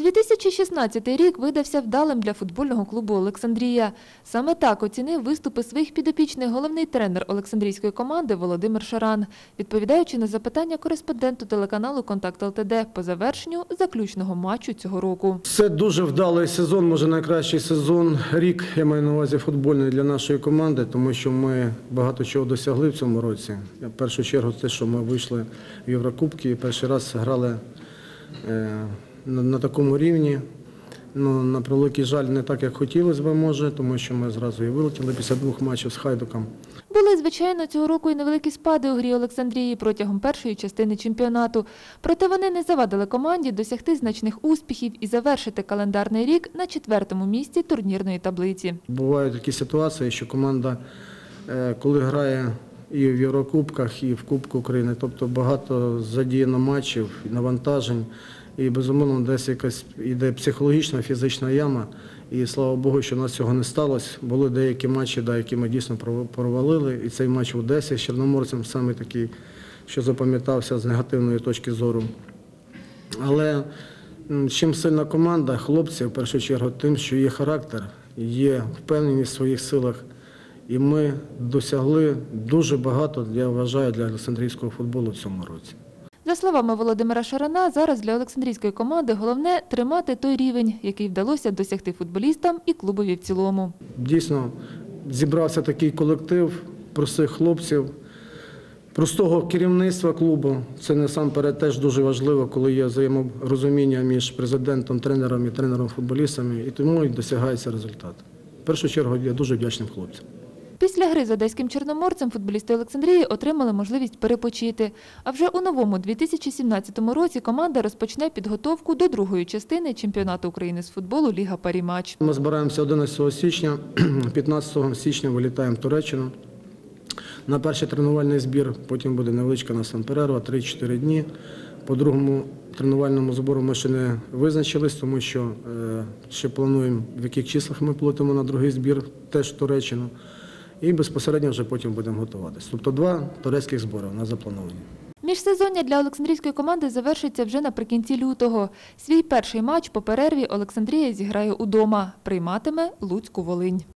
2016 рік видався вдалим для футбольного клубу «Олександрія». Саме так оцінив виступи своїх підопічних головний тренер Олександрійської команди Володимир Шаран, відповідаючи на запитання кореспонденту телеканалу «Контакт ЛТД» по завершенню заключного матчу цього року. Це дуже вдалий сезон, може найкращий сезон, рік, я маю на увазі, футбольний для нашої команди, тому що ми багато чого досягли в цьому році. В першу чергу те, що ми вийшли в Єврокубки і перший раз грали на такому рівні. Ну, на превеликий жаль, не так, як хотілося б, може, тому що ми зразу і вилетіли після 2 матчів з Хайдуком. Були, звичайно, цього року і невеликі спади у грі Олександрії протягом першої частини чемпіонату. Проте вони не завадили команді досягти значних успіхів і завершити календарний рік на 4-му місці турнірної таблиці. Бувають такі ситуації, що команда, коли грає і в Єврокубках, і в Кубку України, тобто багато задіяно матчів, навантажень, і, безумовно, десь якась йде психологічна, фізична яма. І, слава Богу, що у нас цього не сталося. Були деякі матчі, які ми дійсно провалили. І цей матч в Одесі з Чорноморцем саме такий, що запам'ятався з негативної точки зору. Але чим сильна команда, хлопці, в першу чергу, тим, що є характер, є впевненість в своїх силах. І ми досягли дуже багато, я вважаю, для олександрійського футболу в цьому році. За словами Володимира Шарана, зараз для олександрійської команди головне – тримати той рівень, який вдалося досягти футболістам і клубові в цілому. Дійсно, зібрався такий колектив простих хлопців, простого керівництва клубу. Це насамперед теж дуже важливо, коли є взаєморозуміння між президентом, тренером і тренером-футболістами, і тому і досягається результат. В першу чергу я дуже вдячним хлопцям. Після гри з одеським Чорноморцем футболісти Олександрії отримали можливість перепочити. А вже у новому 2017 році команда розпочне підготовку до другої частини чемпіонату України з футболу «Ліга Парі-матч». Ми збираємося 11 січня, 15 січня вилітаємо в Туреччину на перший тренувальний збір, потім буде невеличка у нас там перерва, 3-4 дні. По другому тренувальному збору ми ще не визначились, тому що ще плануємо, в яких числах ми полетимо на другий збір, теж в Туреччину. І безпосередньо вже потім будемо готуватися. Тобто 2 турецьких збори у нас заплановані. Міжсезоння для олександрійської команди завершиться вже наприкінці лютого. Свій перший матч по перерві Олександрія зіграє удома. Прийматиме Луцьку Волинь.